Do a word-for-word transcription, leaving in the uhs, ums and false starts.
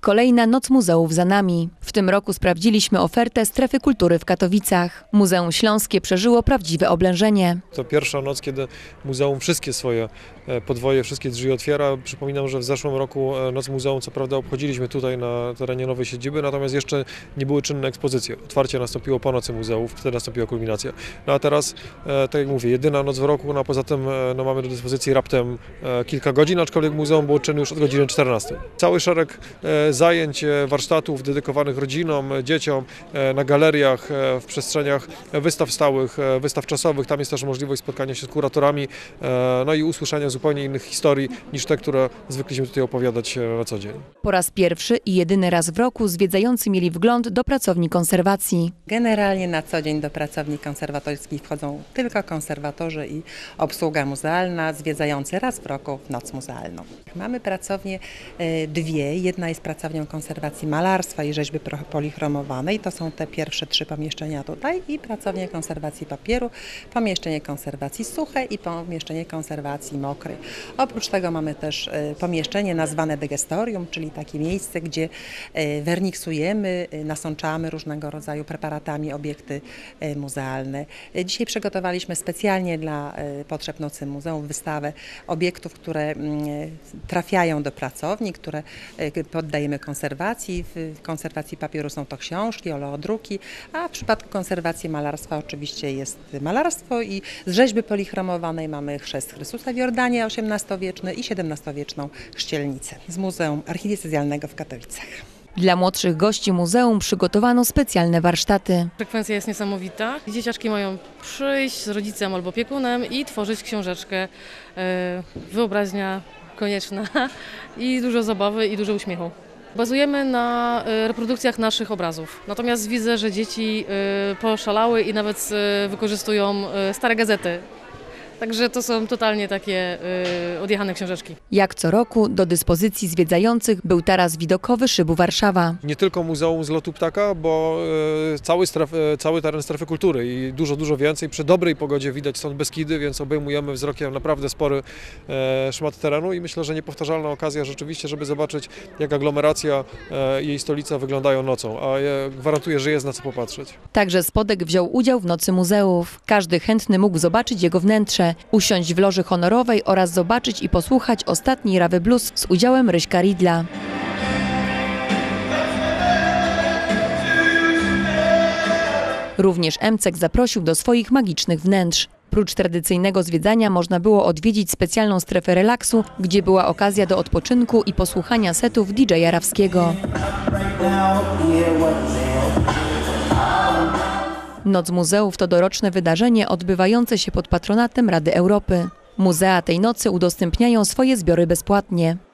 Kolejna Noc Muzeów za nami. W tym roku sprawdziliśmy ofertę Strefy Kultury w Katowicach. Muzeum Śląskie przeżyło prawdziwe oblężenie. To pierwsza noc, kiedy muzeum wszystkie swoje podwoje, wszystkie drzwi otwiera. Przypominam, że w zeszłym roku Noc Muzeum co prawda obchodziliśmy tutaj na terenie nowej siedziby, natomiast jeszcze nie były czynne ekspozycje. Otwarcie nastąpiło po Nocy Muzeów, wtedy nastąpiła kulminacja. No a teraz, tak jak mówię, jedyna noc w roku, no a poza tym no, mamy do dyspozycji raptem kilka godzin, aczkolwiek muzeum było czynne już od godziny czternastej. Cały szereg zajęć, warsztatów dedykowanych rodzinom, dzieciom, na galeriach, w przestrzeniach wystaw stałych, wystaw czasowych. Tam jest też możliwość spotkania się z kuratorami, no i usłyszenia zupełnie innych historii niż te, które zwykliśmy tutaj opowiadać na co dzień. Po raz pierwszy i jedyny raz w roku zwiedzający mieli wgląd do pracowni konserwacji. Generalnie na co dzień do pracowni konserwatorskiej wchodzą tylko konserwatorzy i obsługa muzealna, zwiedzający raz w roku w Noc Muzealną. Mamy pracownie dwie. Jedna jest pracownią konserwacji malarstwa i rzeźby polichromowanej. To są te pierwsze trzy pomieszczenia tutaj i pracownię konserwacji papieru, pomieszczenie konserwacji suchej i pomieszczenie konserwacji mokrej. Oprócz tego mamy też pomieszczenie nazwane degestorium, czyli takie miejsce, gdzie werniksujemy, nasączamy różnego rodzaju preparatami obiekty muzealne. Dzisiaj przygotowaliśmy specjalnie dla potrzeb Nocy Muzeum wystawę obiektów, które trafiają do pracowni, które poddajemy konserwacji. W konserwacji papieru są to książki, oleodruki, a w przypadku konserwacji malarstwa oczywiście jest malarstwo i z rzeźby polichromowanej mamy chrzest Chrystusa w Jordanie osiemnastowieczny i siedemnastowieczną chrzcielnicę z Muzeum Archidiecezjalnego w Katowicach. Dla młodszych gości muzeum przygotowano specjalne warsztaty. Frekwencja jest niesamowita. Dzieciaczki mają przyjść z rodzicem albo opiekunem i tworzyć książeczkę. Wyobraźnia konieczna i dużo zabawy i dużo uśmiechu. Bazujemy na reprodukcjach naszych obrazów. Natomiast widzę, że dzieci poszalały i nawet wykorzystują stare gazety. Także to są totalnie takie y, odjechane książeczki. Jak co roku do dyspozycji zwiedzających był taras widokowy Szybu Warszawa. Nie tylko Muzeum z Lotu Ptaka, bo y, cały, stref, y, cały teren strefy kultury i dużo, dużo więcej. Przy dobrej pogodzie widać stąd Beskidy, więc obejmujemy wzrokiem naprawdę spory y, szmat terenu i myślę, że niepowtarzalna okazja rzeczywiście, żeby zobaczyć, jak aglomeracja i y, jej stolica wyglądają nocą, a ja gwarantuję, że jest na co popatrzeć. Także Spodek wziął udział w Nocy Muzeów. Każdy chętny mógł zobaczyć jego wnętrze, usiąść w loży honorowej oraz zobaczyć i posłuchać ostatniej Rawy Blues z udziałem Ryśka Ridla. Również Emcek zaprosił do swoich magicznych wnętrz. Prócz tradycyjnego zwiedzania można było odwiedzić specjalną strefę relaksu, gdzie była okazja do odpoczynku i posłuchania setów D J Rawskiego. Noc Muzeów to doroczne wydarzenie odbywające się pod patronatem Rady Europy. Muzea tej nocy udostępniają swoje zbiory bezpłatnie.